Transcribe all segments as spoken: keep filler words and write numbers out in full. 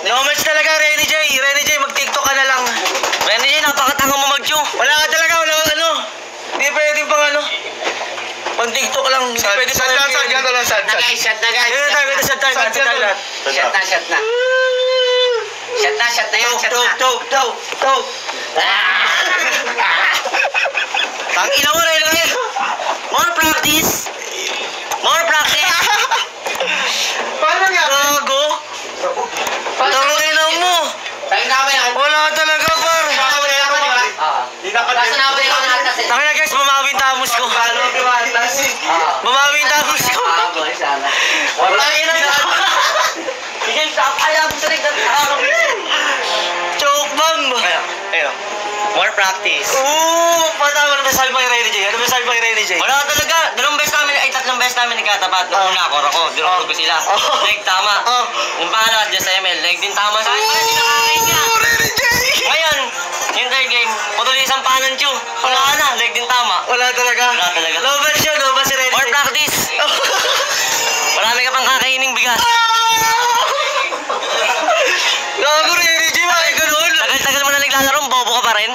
No match talaga, Renny J. Renny J, mag-tiktok ka na lang. Renny J, napakatanga mo mag-chew. Wala ka talaga, wala ka ano. Hindi pwede pang ano. Pang tiktok lang. Hindi pwede pang sad, sad, ganito lang, sad, Na sad. guys, shot na guys. Hindi tayo, ito sad time, sad time. Shot na, shot na. Shot na, shot na yan, shot na. Tok, tok, tok. Ang ina mo, Renny J. More practice. More practice. Paano nga? Gago. Tangin na mo. Tangin na kami yan. Wala ka talaga, par. Hindi na ka Kaso na ako yung natas eh. Tangin na guys, bumawi yung tamos ko. Bumawi yung tamos ko. Ah, boy, sana. Wala yun na. Sige, ayaw mo sa rin. Choke bomb. Ayun, ayun. More practice. Oo, patama na masasabi mo kay Renny J. Ano masasabi mo kay Renny J? Wala talaga. Dalawang beses namin, ay tatlong beses namin nagkatapat. Nung una, kora ko. Dinurog ko sila. Oh. Leg tama. Oh. Yung pangalawa, dyan sa M L. Leg din tama sa akin. Parang hindi nakakain niya. Renny J! Ngayon, yung third game, putol isang panan chew. Wala ka na, leg din tama. Wala talaga. Wala talaga. Loban siya, loban si Renny J. More practice. Marami ka pang kakaining bigas. Gago, Renny J, bakit ganun? Tagal-tagal mo na naglalaro, bobo ka pa rin.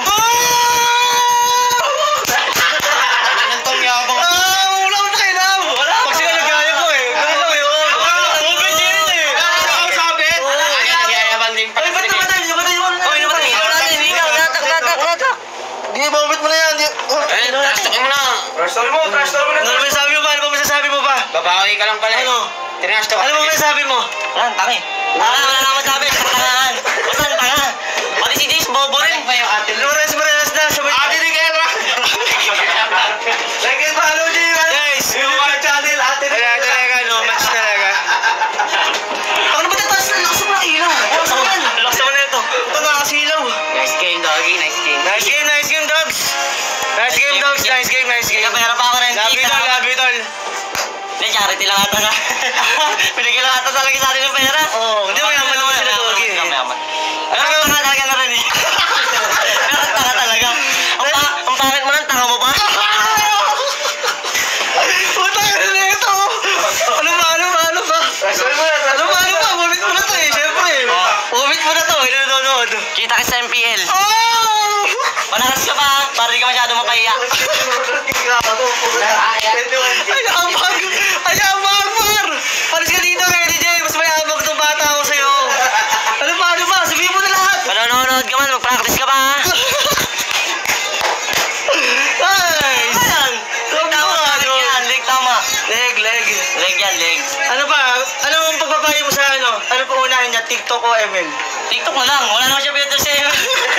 Anong yabang? Ah, wala akong pakialam. Pag sila nagkaya ko eh. Ganun lang yun. Loban siya yun eh. Ano sabi? Nagyayabang din pa. Ay, ba't namatay? Namatay mo na. Uy, namatay. Ikaw natin, ikaw. Natak, natak, natak. Di, bumit mo na yan. Di- Eh, trash talk mo na. Trash talk mo, trash talk mo na. Ano ba masasabi mo ba? Ano ba masasabi mo ba? Babawi ka lang pala. Ano? Trash talk. Ano ba masasabi mo? Wala, tangi. Wala, wala naman sabi. Tangaan. Basta tanga. Pati si Jace, bobo rin. Lores Morales na. Sabay. Ate ni Kera. Like and follow J. Guys, Yung mga channel, ate ni wala talaga, no match talaga. Ano ba tataas na? Lakas mo na ilaw. Lakas mo na. Lakas mo na ito. Ito nakasilaw. Nice game, doggy. Nice game. Nice game, nice game, dogs. Nice game, dogs. Nice game, nice game. Kapera pa ako rin. Love you, tol. Love you, tol. Hindi, charity lang ata na. Pinigil lang ata talaga sa atin ng pera. Oo, hindi mo yaman naman sila, doggy. Hindi mayaman. Pero ang tanga talaga na rin eh. Pero ang tanga talaga. Ang pa- Ang pangit mo lang, tanga mo pa. Puta ka na ito. Ano ba, ano ba, ano ba? Trash talk mo na, trash Ano talk ba, ano ba? Bumit mo na to eh, syempre. Bumit mo na to, eh, nanonood. Kita ka sa M P L. Oh! Panakas ka pa, para di ka masyado mapahiya. Ay, abag! Ay, abag, par! Alis ka dito, Renny J. Mas may abag itong bata ako sa'yo. Ano ba, ano ba? Sabihin mo na lahat. Panonood ka man, mag-practice ka pa ha. Guys! Ayan! Leg tama, leg yan, leg tama. Leg, leg. Leg yan, leg. Ano ba? Ano ang pagpapayo mo sa ano? Ano pa unahin niya? TikTok o M L? TikTok na lang, wala naman siya better sa M L.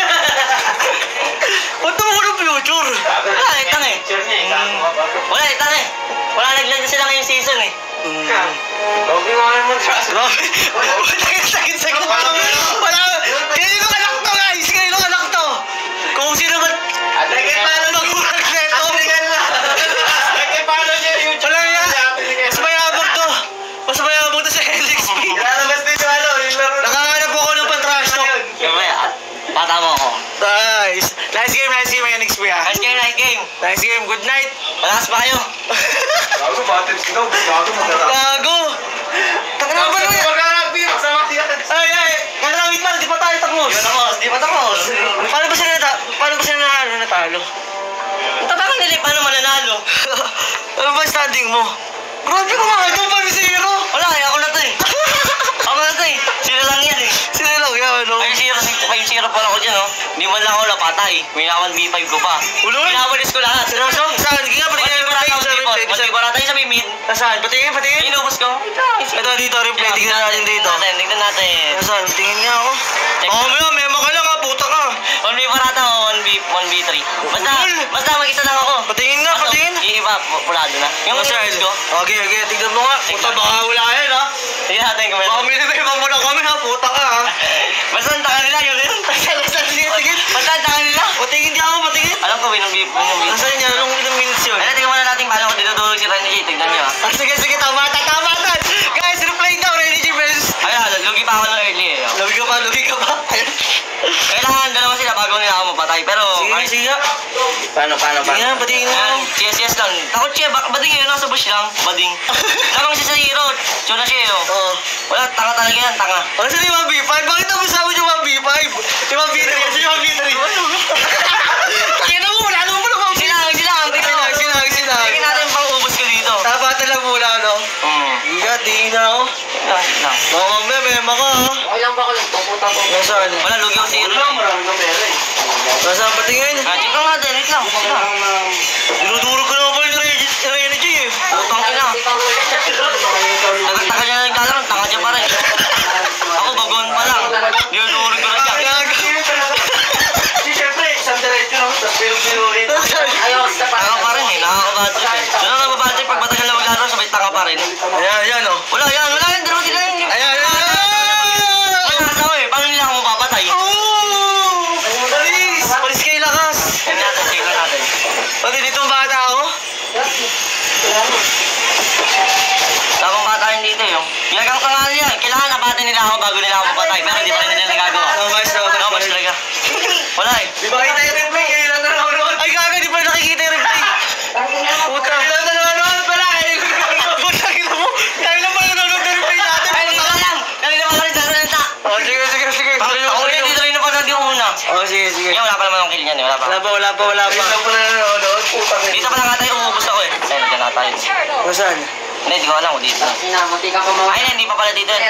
Punta mo ko ng future. Wala, itang eh. Wala, itang eh. Wala, naglag na sila ngayong season eh. Doggy mo naman trash talk. Sakit, sakit. Wala. Kaya yung anak to, guys. Kaya yung anak to. Kung sino ba... Ate ni Kera. Magulang neto. Ate ni Kera. Ate paano niya yung Wala yan. Mas mayabang to. Mas mayabang to sa L X P. Lalabas din yung ano, yung laro. Nakahanap ako ng pan-trash talk. Kamaya, bata mo ako. Nice. Nice game, nice game, N X P ah. Nice game, nice game. Nice game, good night. Malakas pa kayo. Gago, batteries daw. Gago, maganda. Gago. Taka na ba naman? Mag-rugby, magsama yan. Ay, ay. Kaya wait lang, di pa tayo tapos. Di pa tapos, di pa tapos. Paano ba sila nata... Paano ba sila na, ano, natalo? Tataka nila, paano mananalo? Ano ba yung standing mo? Grabe ko mga ito, five zero. Wala, eh, ako na to eh. Ako na to eh. Sila lang yan eh. Sino lang yan, no? five zero, five zero pa lang ako dyan oh. Hindi man lang ako napatay. May one v five ko pa. Ulo? Pinawalis ko lahat. Seryoso? Saan? Sige nga, one patingin v mo four tayo ata sa one v four. replay. one v four ata yung sa may mid. Nasaan? Patingin, patingin. Inubos ko. Ito dito, replay. Tingnan natin dito. Tingnan natin, tingnan natin. Nasaan? Tingin nga ako. Check. Baka mo yun, memo ka lang ha, puta ka. one v four ata o one v one v three. Basta, basta mag-isa lang ako. Patingin nga, patingin. Yung iba, pulado na. Yung Nasaan? inubos ko. Okay, okay, tingnan mo nga. Puta, baka wala yan ha. Tingnan natin kung Baka meron. minimema mo na kami ha, puta ka ha. Basta ang taka nila, yun yun. Nasaan? Sige, tingin. Basta ang taka nila. Patingin di ako, patingin. Alam ko, winong beef, winong beef. Nasaan yan? Anong ilang minutes yun? Ayun, tingnan muna natin paano ko dinudulog si Renny J. Tignan nyo ah. Ah, sige, sige, tama, tama, tama. Guys, replay daw, Renny J. Benz. Ayun, lugi pa ako ng early eh. oh. Lugi ka pa, lugi ka pa. Kailangan dalawa sila bago nila ako mapatay. Pero Sige. Sige, sige nga. Paano, paano, Sige nga, batingin mo. Ayan, yes, yes lang. Takot siya, ba bading yun, nasa bush lang. Bading. Lamang siya sa hero. Tsuna siya yun. Oo. Wala, tanga talaga yan, tanga. Ano sa lima B five? Bakit ako sabi yung mga B five? Yung mga B three kasi yung mga B three. Kaya na mo, wala naman mo naman. Sinang, sinang, Sinag, sinag, sinag. Tingnan natin pang ubos ko dito. Tapatan lang muna, no? Hmm. Higa, tingin na ako. Lang, lang. Baka mamaya, mema ka, ha? Okay lang ba ako lang? Pupunta ko. Nasaan? Wala, lugi ako sa hero. Wala, marami ng pera eh. Nasaan patingin? Ah, check lang natin, wait lang. Dinuduro ko naman pala yung energy, eh. Putang ina. Tagal-tagal niya naglalaro, tanga niya pa rin. Ako, bagon pa lang. Dinudurin ko na siya. Si syempre, isang diretso naman, tapos pero-peroin. Ayoko sa Tanga pa rin eh, nakakabadyo eh. Doon ang nababadyo, pag matagal na maglaro, sabay tanga pa rin. Ayan, ayan, oh. Wala, yan, wala yan, dalawa sila yun. Ayan, ayan, ayan! Wala kasama eh, paano nila ako mapapatay? Oh! Palis! Palis kayo lakas! Check natin, check lang natin. Pati dito ang bata ako? Tapang bata rin dito yung. Ginagawa ka nga nila, kailangan napatin nila ako bago nila ako mapatay, pero di pa rin nila nagagawa. No, mas, no, No, mas talaga. Wala eh. Di ba kita yung replay? Kayo lang nanonood. Ay, gaga, di pa rin nakikita yung replay. Puta. Kayo lang nanonood pala. Puta, kita mo. Kayo lang pala nanonood ng replay natin. Ay, hindi ka lang. Kanina pa ka rin sasalita. Oh, sige, sige, sige. Ako rin dito rin napanood yung una. Oh, sige, sige. Ngayon, wala pa naman ang kill niyan eh, wala pa. Wala pa, wala pa, wala pa. Ayun lang pala nanonood. Putang ina. Dito pa lang ata yung umubos ako eh. Ayun, nandiyan na tayo. Nasaan? Hindi, hindi ko alam kung dito. Inamuti ka pa mga Ayun, hindi pa pala dito eh.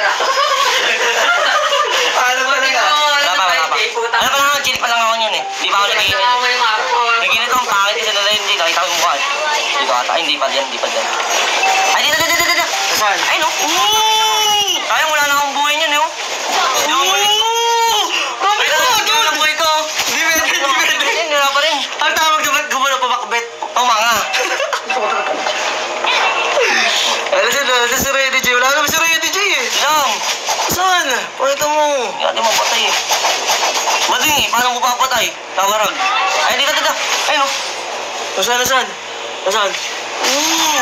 Paano ba na Wala pa, wala pa. Wala pa lang ako, chill pa lang ako yun eh. Hindi pa ako nag-iinit. Nag-iinit ako, pangit kasi na hindi. Nakita ko yung mukha eh. Dito ata. Ay, hindi pa dyan, hindi pa dyan. Ay, dito, dito, dito, dito. Nasaan? Ay, no. Sayang, wala na akong buhay niyan eh. oh. Hindi ako balik. Mami Ay, ko! hindi ko lang buhay ko. Di pwede, di pwede. Hindi, wala pa rin. Ang tawag naman, gumano pa bakbet. Tumanga. Alam siya, alam siya si Reddy J. Wala naman si Reddy J eh. Lang. Saan? Pakita mo. Hindi natin mapatay eh. Mading eh, paano mo papatay? Tawarag. Ay, dito, dito. Ay, no. Nasaan, nasaan? Nasaan? Mm.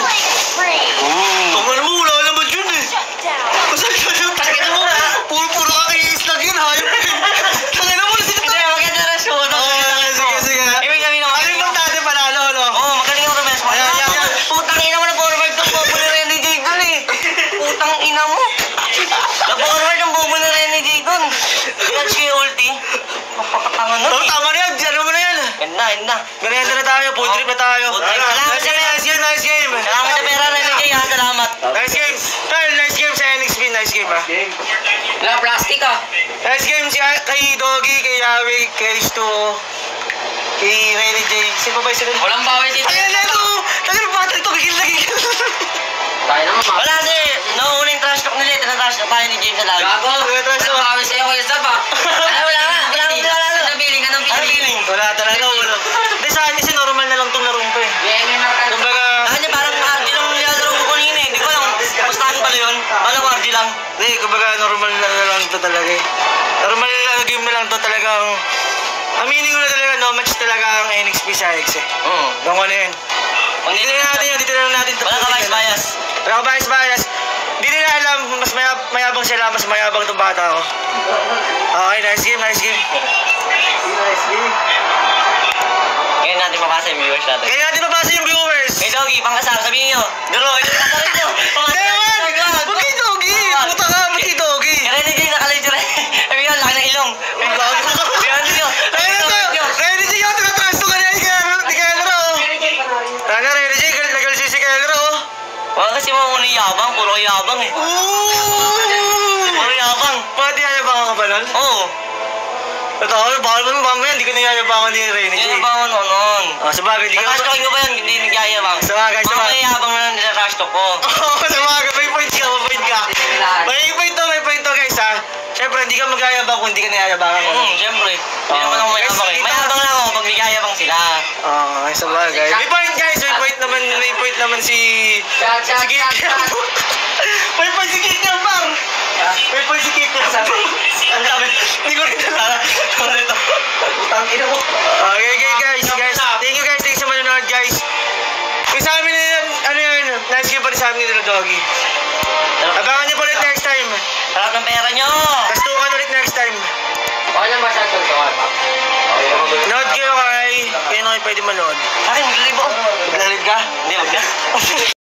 Tungan mo, wala naman yun eh. Masakit na yung takina mo. Puro-puro ka kay Islang yun, hayop eh. Takina mo, sino to? Hindi, maganda na siya. Okay, sige, sige. Ibig sabihin naman. Ano yung dati panalo, no? Oo, magaling ako remes mo. Ayan, ayan, ayan. Putang ina mo na forward ng bobo ni Renny J. Gun eh. Putang ina mo. Na-forward ng bobo ni Renny J. Gun. Yan siya yung ulti. Mapakatanga nun Oh, eh. tama na yan. Ano mo na yan? Ganda, ganda. Merienda na tayo. Food trip na tayo. Food trip. Salamat, Nice game, nice game, nice game. Salamat sa pera, Renny J. Ha, salamat. Nice game. Tol, nice game sa N X P. Nice game, ha? Wala, plastic ah. Nice game si kay Doggy, kay Yawi, kay Sto, kay Renny J. Sino ba yung sila? Walang bawal dito. Ayan na ito! Tagal ba ito? Gigil na gigil. Tayo naman, Wala kasi, nauuna yung trash talk nila. Tinatrash talk tayo ni James sa lagi. Gago. Trash talk. Walang bawal sa'yo, Kuya Zab ah. Ay, wala nga. Wala nga, wala nga. Anong feeling? Anong Ano feeling? feeling? Wala talaga, wala. Hindi, sa akin kasi normal na lang itong larong ko eh. Yan, yan, yan. Kumbaga, Saan niya parang R G lang nilalaro ko kanina eh. Hindi ko alam. Bastahan pala yun. Parang R G lang. hindi, kumbaga normal na lang ito talaga eh. Normal na game na lang ito talagang, aminin ko na talaga, no match talaga ang N X P sa X eh. Oo. Yung ano yun. Hindi Dito na natin yun, dito na natin. Wala ka bias-bias. Wala ka bias-bias. Hindi nila alam, mas mayab mayabang sila, mas mayabang itong bata ko. Okay, nice game, nice game. Nice game. Ngayon natin mabasa yung viewers natin. Kaya natin mabasa yung viewers. Hey Doggy, pangkasal, sabihin nyo. Duro, ito kasal ito. Hindi man! Ba't kay Doggy? Puta ka, ba't kay Doggy? Renny J, nakalay dyan. Sabi yun, laki ng ilong. Ang gago. Sabi nyo. Ayun na to! Ready J, yung tinatrasto ka niya, di ka Elro. Tana, Ready J, nagal si si Elro. Wala kasi mga una yabang, puro yabang eh. Ooh! Puro yabang. Pati ayabangan ka ba nun? Oo. Totoo, bawal mo mamaya, hindi ko nayayabangan ni Ready J. Yan ang bangon noon. Oh, sabagay, di ka Nakash talking ko ba yan? Hindi nagyayabang. Sabagay, Mga sabagay. mayabang na lang nila-trash talk ko. Oo, sabagay, may point ka, may point ka. May point to, may point to guys ha. Siyempre, hindi ka magyayabang kung hindi ka nayayabangan ko. Hmm, siyempre. Hindi naman ako mayabang eh. Mayabang lang ako pag nagyayabang sila. Oo, ay sabagay. May point guys, may point naman, may point naman si... Shot, shot, Si shot, Kikyan. shot. May point si Kikyan, par! May point si Kikyan, sabi. Ang sabi, hindi ko rin nalala. Ano ito? Utang ina mo. Okay, okay guys, guys. Thank you guys, thanks sa manonood guys. Kung sa amin na yan, ano yun, nice game pa rin sa amin nila Doggy. Abangan niyo pa ulit next time. Sarap ng pera nyo! Tastukan ulit next time. Okay lang ba siya ito? Okay pa. Nood kayo kay pwede manood. Akin, maglilibo. Maglalib ka? Hindi, wag na.